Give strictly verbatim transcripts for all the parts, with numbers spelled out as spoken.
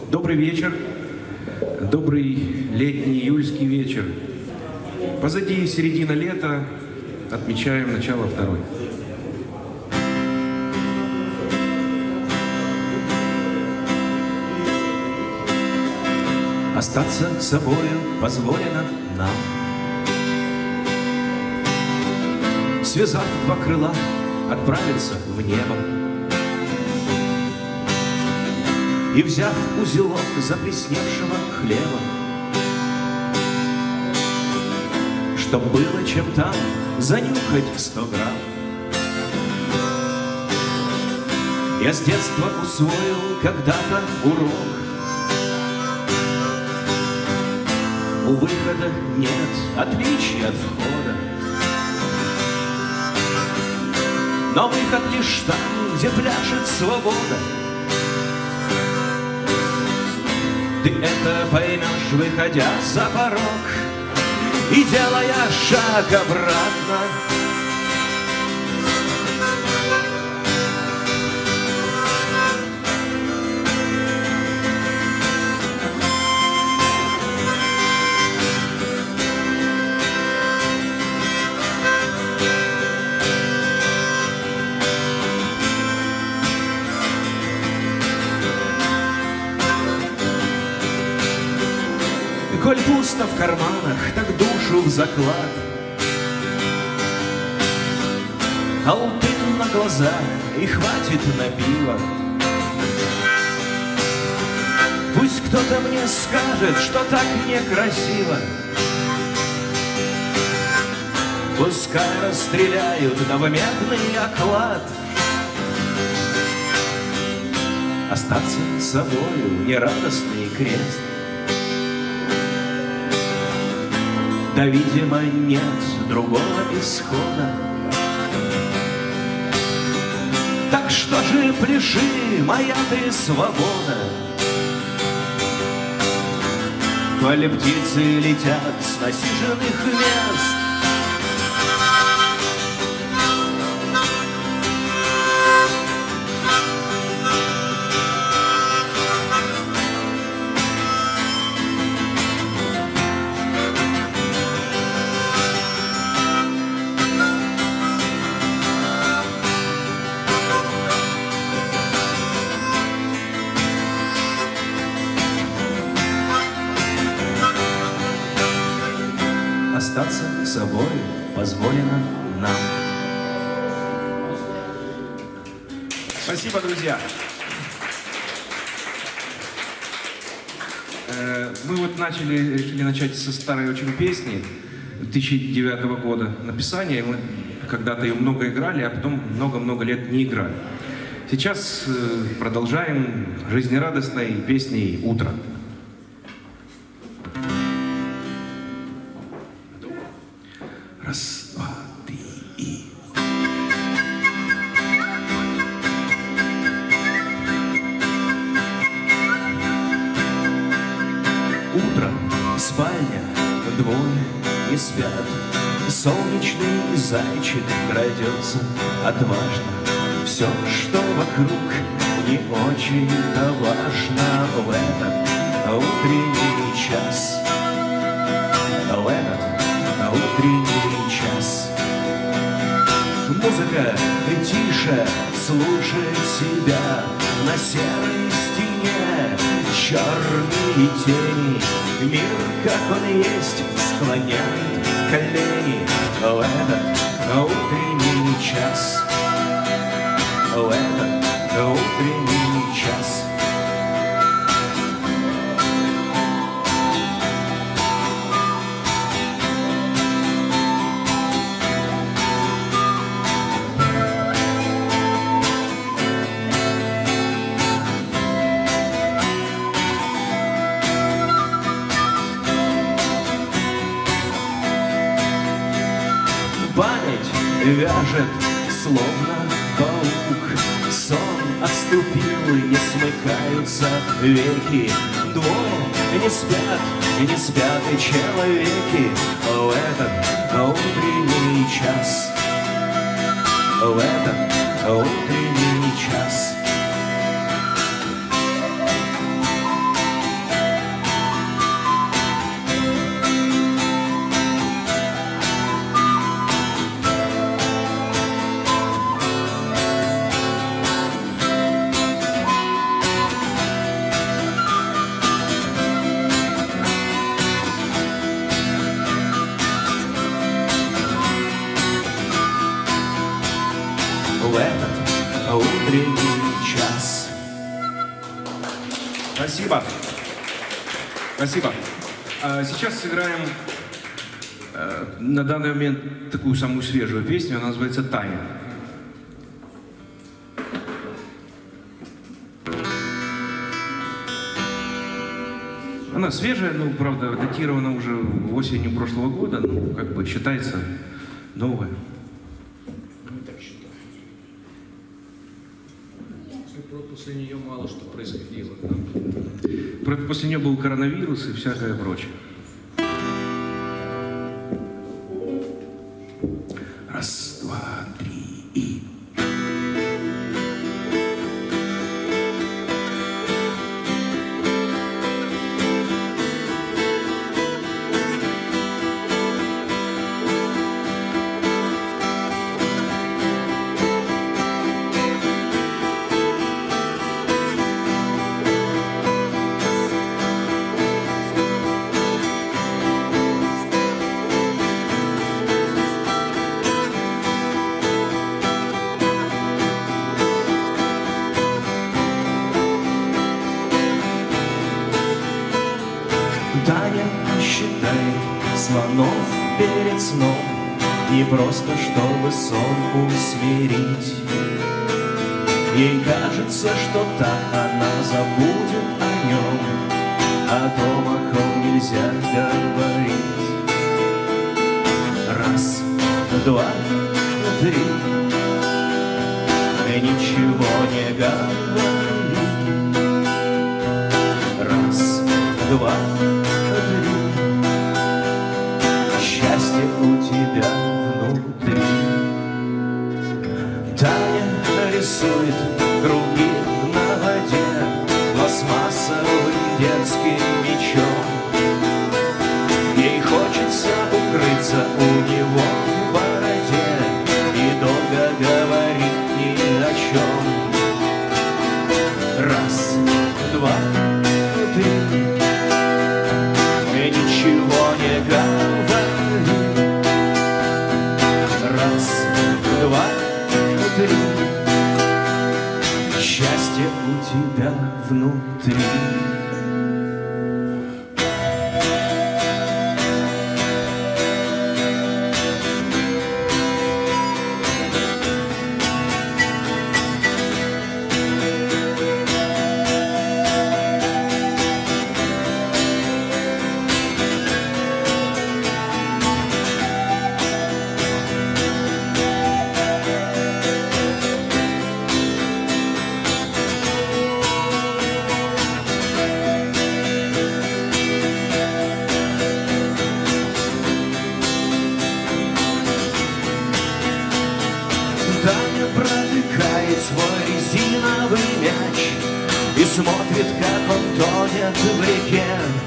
Добрый вечер, добрый летний июльский вечер. Позади середина лета, отмечаем начало второй. Остаться собою позволено нам. Связав два крыла, отправиться в небо. И взяв узелок заплесневшего хлеба, чтоб было чем там занюхать сто грамм. Я с детства усвоил когда-то урок: у выхода нет отличий от входа, но выход лишь там, где пляшет свобода. Ты это поймешь, выходя за порог и делая шаг обратно. Коль пусто в карманах, так душу в заклад. Алтын на глаза и хватит на пиво. Пусть кто-то мне скажет, что так некрасиво. Пускай расстреляют новомедный оклад. Остаться собою — нерадостный крест. Да, видимо, нет другого исхода. Так что же пляши, моя ты свобода, коль птицы летят с насиженных мест. Остаться собой позволено нам. Спасибо, друзья. Мы вот начали, решили начать со старой очень песни две тысячи девятого года написания. Мы когда-то ее много играли, а потом много-много лет не играли. Сейчас продолжаем жизнерадостной песней «Утро». Раз, два, три и... Утро, спальня, двое не спят. Солнечный зайчик крадется отважно. Все, что вокруг, не очень-то важно в этот утренний час. В этот утренний час. Музыка тише слушает себя. На серой стене черные тени. Мир, как он есть, склоняет колени. В этот утренний час. В этот утренний час. Память вяжет, словно паук. Сон отступил, не смыкаются веки. Двое не спят, не спят и человеки. В этот утренний час. В этот утренний час. Спасибо. Спасибо. Сейчас сыграем на данный момент такую самую свежую песню. Она называется «Таня». Она свежая, ну, правда, датирована уже осенью прошлого года, ну, как бы считается новая. Ну, так считаю. После нее мало что происходило. Да? После нее был коронавирус и всякое прочее. Раз, два, три и... Таня считает слонов перед сном, не просто чтобы сон усмирить. Ей кажется, что так она забудет о нем, о том, о ком нельзя говорить. Раз, два, три, ничего не говори. Раз, два, счастье у тебя внутри. Таня рисует круги на воде пластмассовым детским мечом. Ей хочется укрыться у него в бороде и долго говорить ни о чем. Раз, два, три, ничего не говори. Раз, два, три, счастье у тебя внутри. Таня протыкает свой резиновый мяч и смотрит, как он тонет в реке.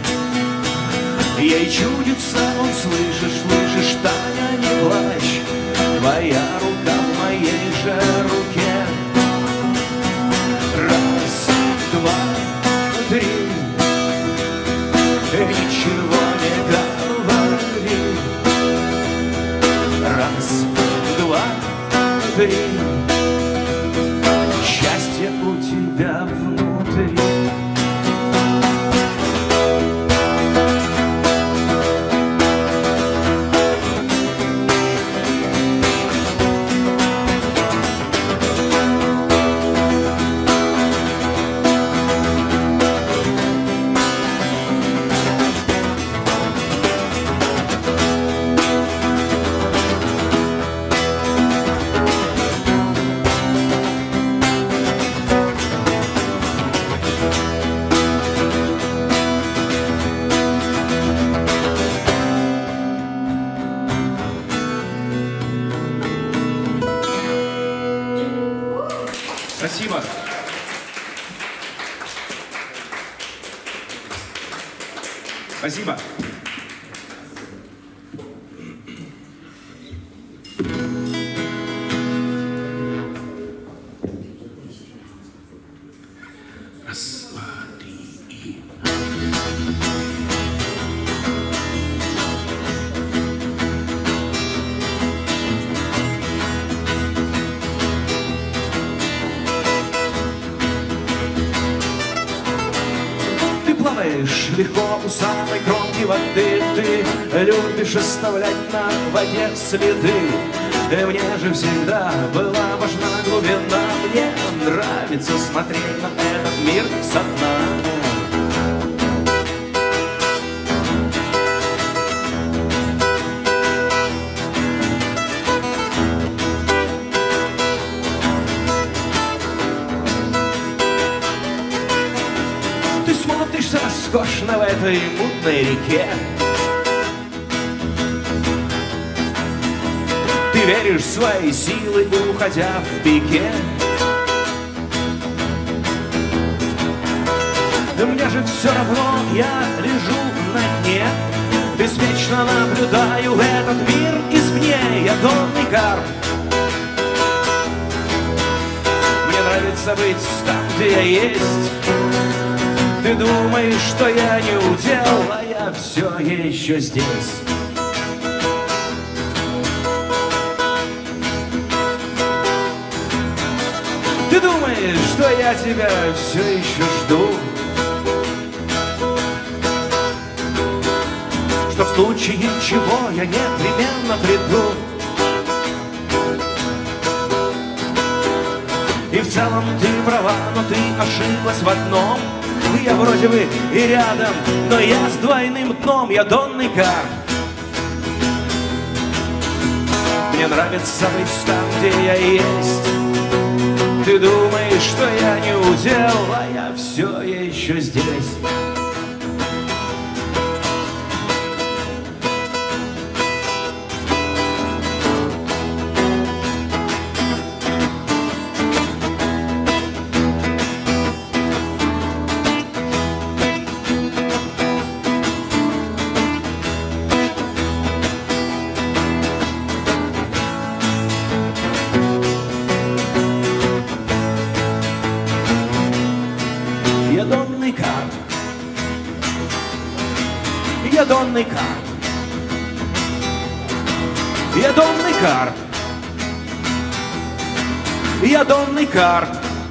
Ей чудится, он слышишь, слышишь, Таня, не плачь, твоя рука в моей же руке. Раз, два, три, ничего не говори. Раз, два, три, счастье у тебя внутри. Спасибо. Спасибо. Раз, два, три и... плаваешь легко у самой кромки воды. Ты любишь оставлять на воде следы. И мне же всегда была важна глубина. Мне нравится смотреть на этот мир со дна. Ты смотришь роскошно в этой мутной реке. Ты веришь в свои силы, уходя в пике. Мне же все равно, я лежу на дне. Беспечно наблюдаю этот мир извне. Я донный карп. Мне нравится быть там, где я есть. Ты думаешь, что я не удел, а я все еще здесь. Ты думаешь, что я тебя все еще жду, что в случае чего я непременно приду. И в целом ты права, но ты ошиблась в одном. Я вроде бы и рядом, но я с двойным дном. Я донный карп. Мне нравится быть там, где я есть. Ты думаешь, что я не удел, а я все еще здесь. Я донный карп. Я донный карп. Я донный карп. Я донный карп.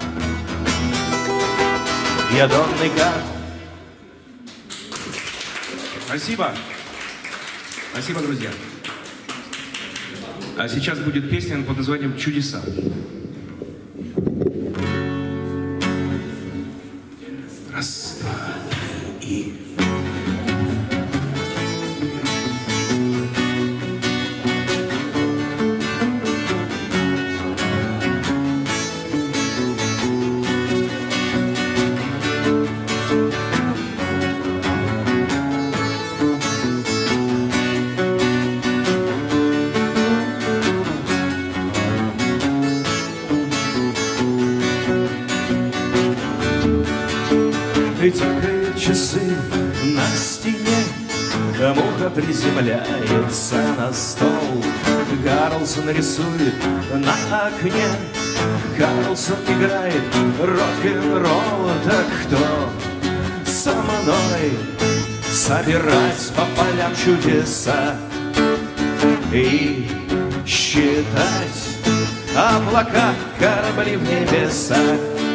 Я донный карп. Спасибо. Спасибо, друзья. А сейчас будет песня под названием «Чудеса». Раз, два, и... Тикают часы на стене, муха приземляется на стол. Карлсон рисует на окне, Карлсон играет рок-н-ролл. Так кто со мной собирать по полям чудеса и считать облака, корабли в небесах?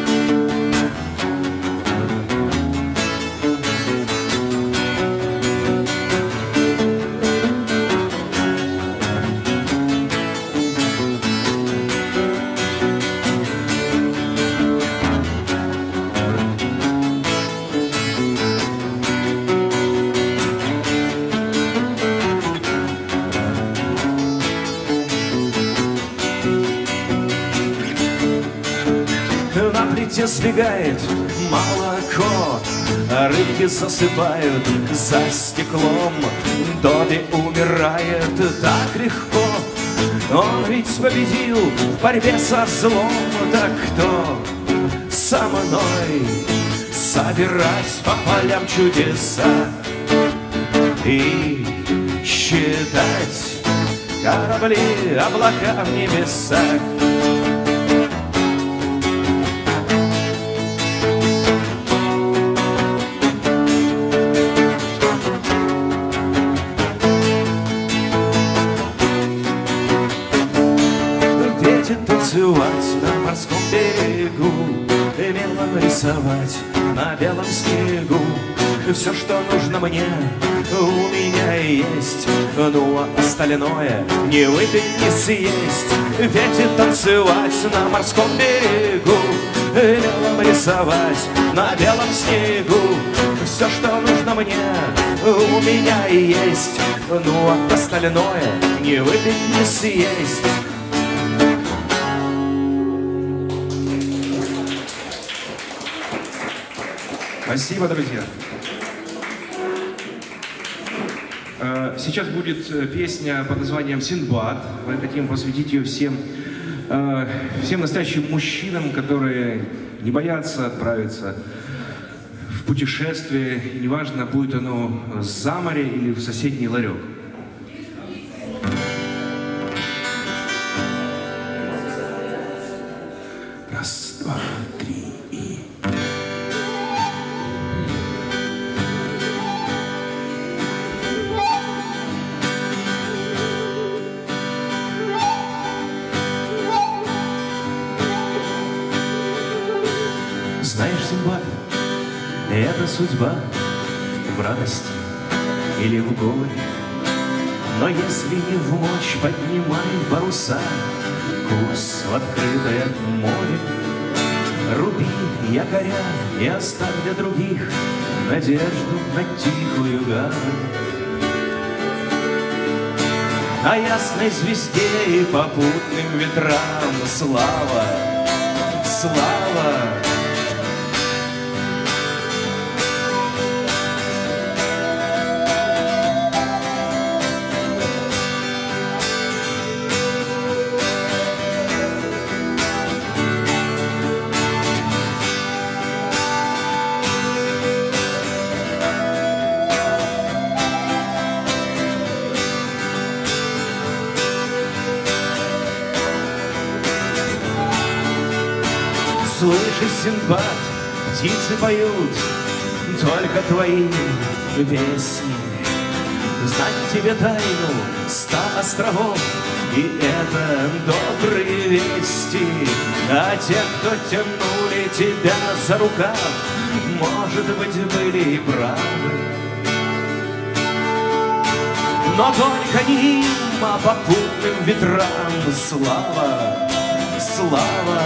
На плите сбегает молоко, рыбки засыпают за стеклом. Добби умирает так легко, он ведь победил в борьбе со злом. Так кто со мной собирать по полям чудеса и считать корабли, облака в небесах? Танцевать на морском берегу, и мелом рисовать на белом снегу. все, что нужно мне, у меня есть. Ну а остальное не выпить, не съесть, петь и танцевать на морском берегу, мелом рисовать на белом снегу. Все, что нужно мне, у меня и есть. Ну а остальное не выпить, не съесть. Спасибо, друзья. Сейчас будет песня под названием «Синдбад». Мы хотим посвятить ее всем, всем настоящим мужчинам, которые не боятся отправиться в путешествие. И неважно, будет оно за море или в соседний ларек. Раз, два, три и... Знаешь, Синдбад, это судьба в радости или в горе. Но если не в мочь, поднимай паруса, курс в открытое море. Руби якоря и оставь для других надежду на тихую гавань. А ясной звезде и попутным ветрам слава, слава. Слышишь, Синдбад, птицы поют только твои песни. Знать тебе тайну ста островов, и это добрые вести. А те, кто тянули тебя за рукав, может быть, были и правы. Но только не им, а попутным ветрам слава, слава.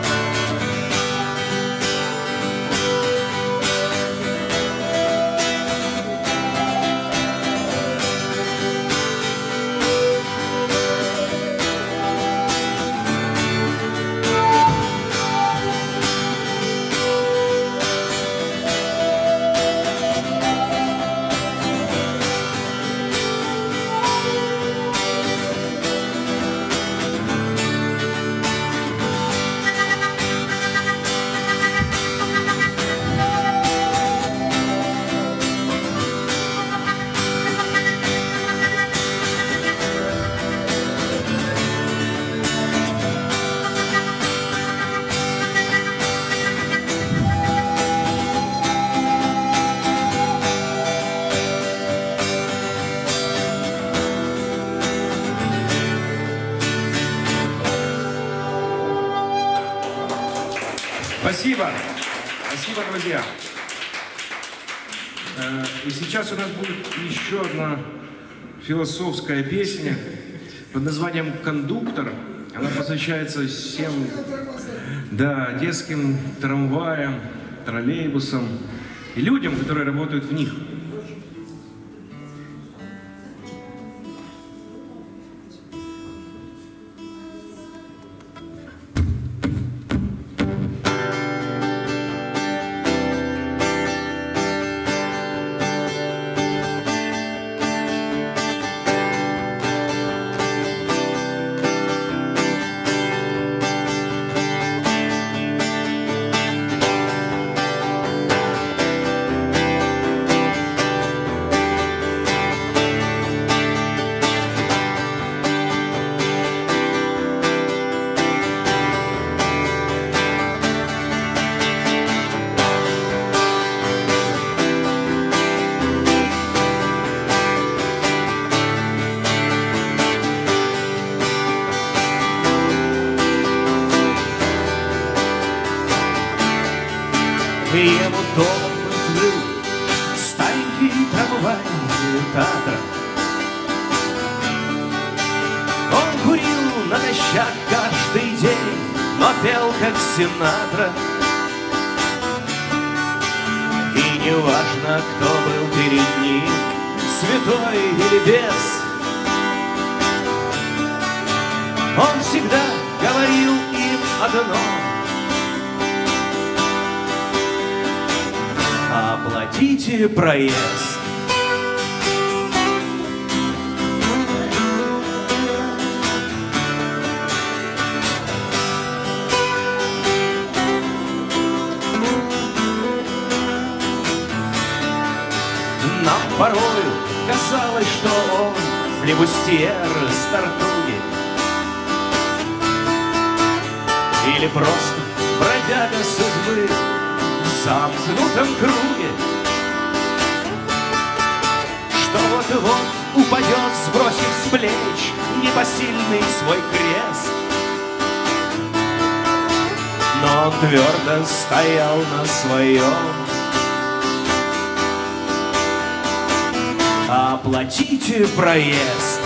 Спасибо. Спасибо, друзья. И сейчас у нас будет еще одна философская песня под названием «Кондуктор». Она посвящается всем, да, детским трамваям, троллейбусам и людям, которые работают в них. Татра. Он курил натощак каждый день, но пел как Синатра. И не важно, кто был перед ним, святой или бес, он всегда говорил им одно: оплатите проезд. Нам порою казалось, что он флебустьер с Тартуги или просто бродяга судьбы в замкнутом круге, что вот-вот упадет, сбросив с плеч непосильный свой крест. Но он твердо стоял на своем: оплатите проезд.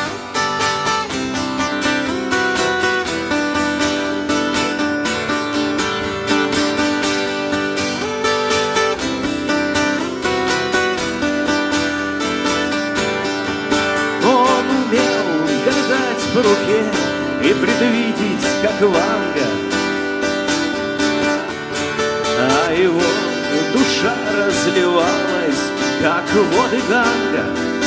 Он умел гадать по руке и предвидеть, как Ванга, а его душа разливалась, как воды Ганга.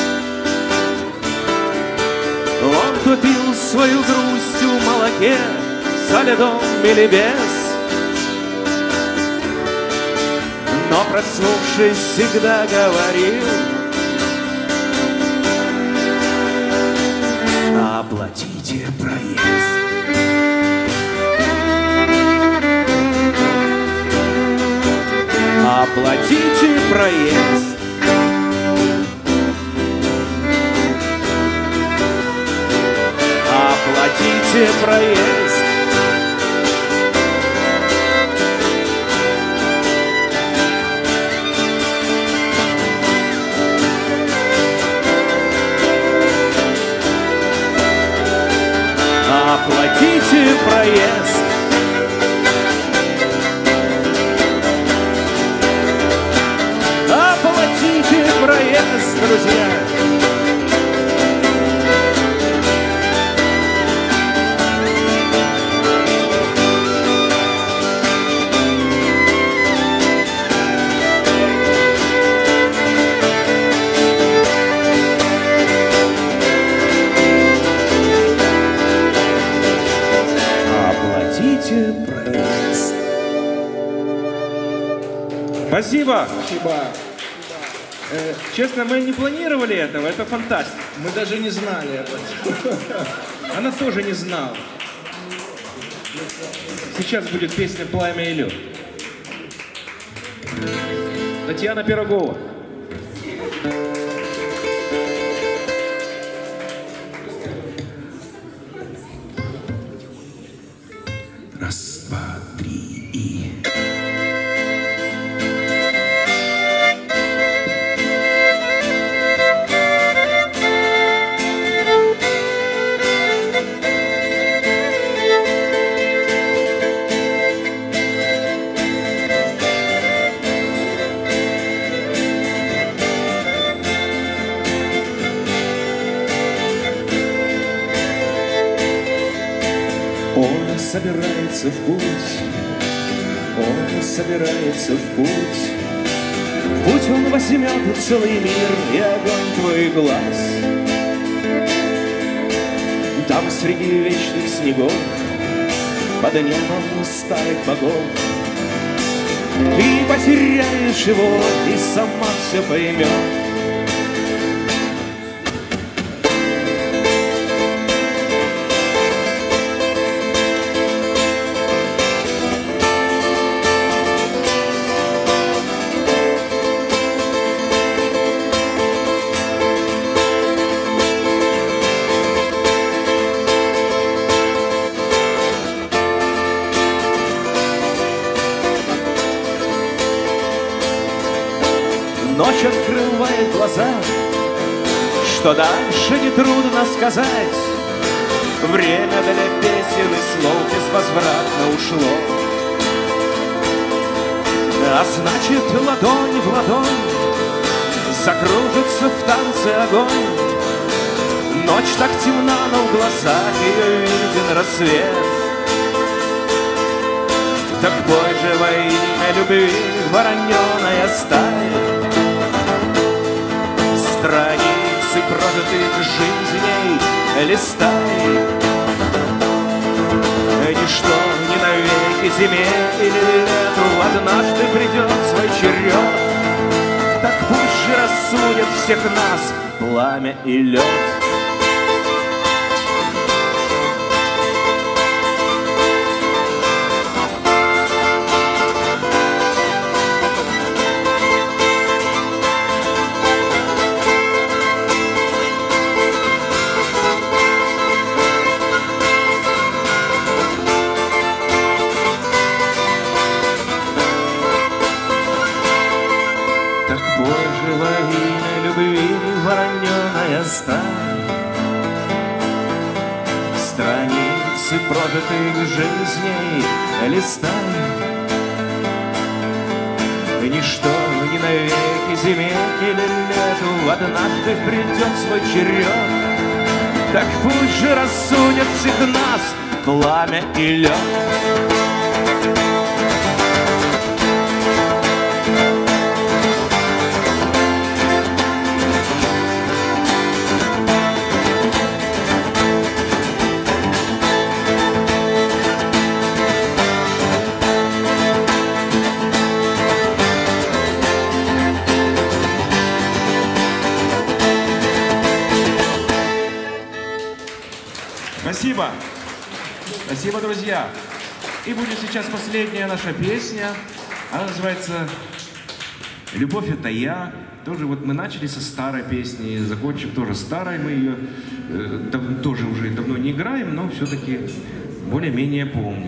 Он топил свою грусть в молоке, со льдом или без, но, проснувшись, всегда говорил: оплатите проезд. Оплатите проезд. Оплатите проезд. Оплатите проезд. Оплатите проезд, друзья. Оплатите проезд. Спасибо. Спасибо. Э, честно, мы не планировали этого, это фантастика. Мы даже не знали об этом. Она тоже не знала. Сейчас будет песня «Пламя и лед». Татьяна Пирогова. Раз, два, три и... Он собирается в путь, он собирается в путь. В путь он возьмет целый мир и огонь твой глаз. Там среди вечных снегов, под небом старых богов, ты потеряешь его и сама все поймешь. Ночь открывает глаза, Что дальше нетрудно сказать. Время для песен и слов безвозвратно ушло. А значит, ладонь в ладонь закружится в танце огонь. Ночь так темна, но в глазах ее виден рассвет. Так пой же во имя любви, вороненая стая. Страницы прожитых жизней листай. Ничто не навеки зиме или лету однажды придет свой черед. Так пусть же рассудят всех нас пламя и лед. Страницы прожитых жизней листай. Ничто не навеки зиме или лету однажды придет свой черед. Так пусть же рассудят всех нас пламя и лед. Спасибо. Спасибо, друзья. И будет сейчас последняя наша песня. Она называется «Любовь — это я». Тоже вот мы начали со старой песни, закончим тоже старой. Мы ее э, дав- тоже уже давно не играем, но все-таки более-менее помним.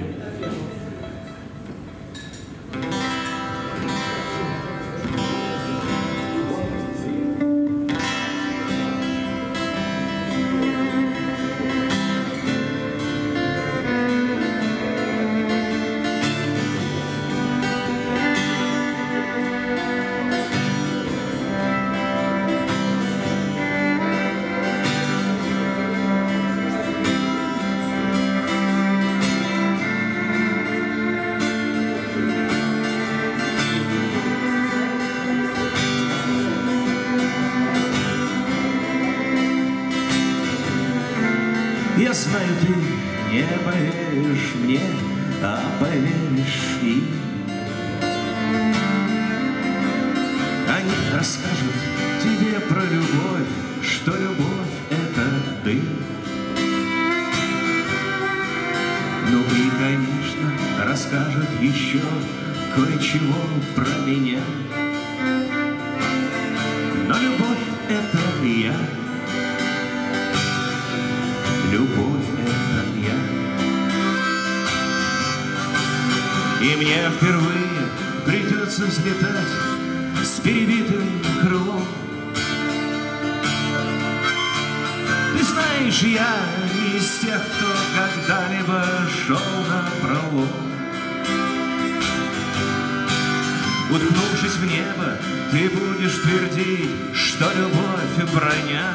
Я знаю, ты не поверишь мне, а поверишь им. Они расскажут тебе про любовь, что любовь — это ты. Ну и, конечно, расскажут еще кое-чего про меня. Но любовь — это я. Любовь — это я. И мне впервые придется взлетать с перебитым крылом. Ты знаешь, я не из тех, кто когда-либо шел на пролом. Уткнувшись в небо, ты будешь твердить, что любовь — броня.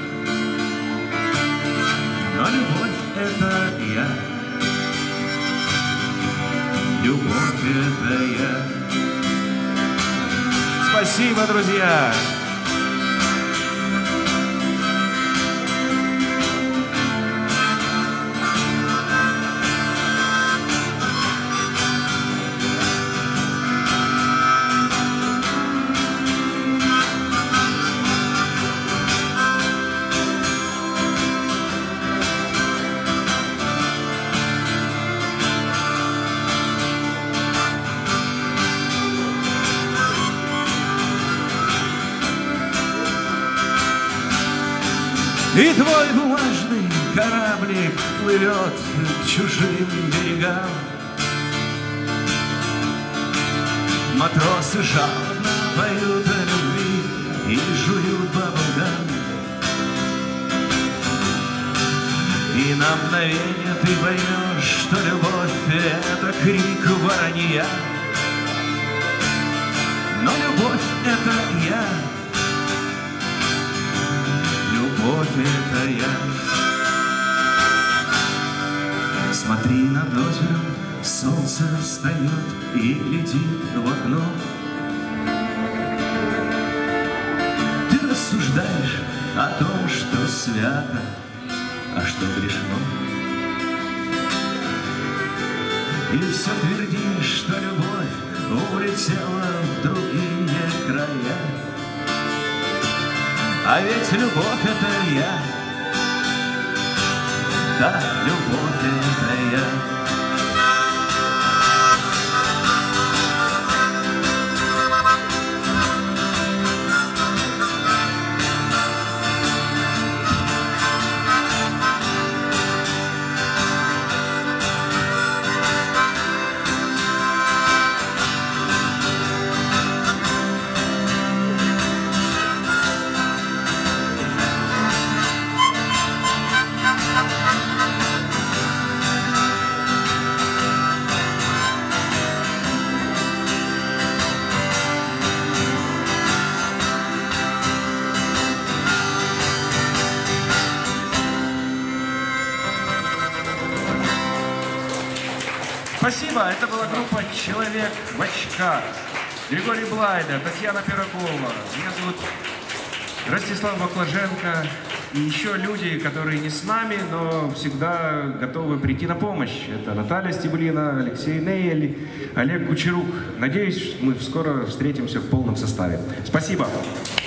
Но любовь — это я. Любовь — это я. Спасибо, друзья! И твой бумажный кораблик плывет к чужим берегам. Матросы жалобно поют о любви и жуют баблгам. И на мгновение ты поймешь, что любовь — это крик воронья. Но любовь — это я, любовь — это я. Смотри, над озером солнце встает и летит в окно. Ты рассуждаешь о том, что свято, а что грешно. И все твердишь, что любовь улетела в другие края. А ведь любовь — это я, да, любовь — это я. Спасибо. Это была группа «Человек в очках». Григорий Блайда, Татьяна Пирогова. Меня зовут Ростислав Баклаженко. И еще люди, которые не с нами, но всегда готовы прийти на помощь. Это Наталья Стеблина, Алексей Нейль, Олег Кучерук. Надеюсь, мы скоро встретимся в полном составе. Спасибо.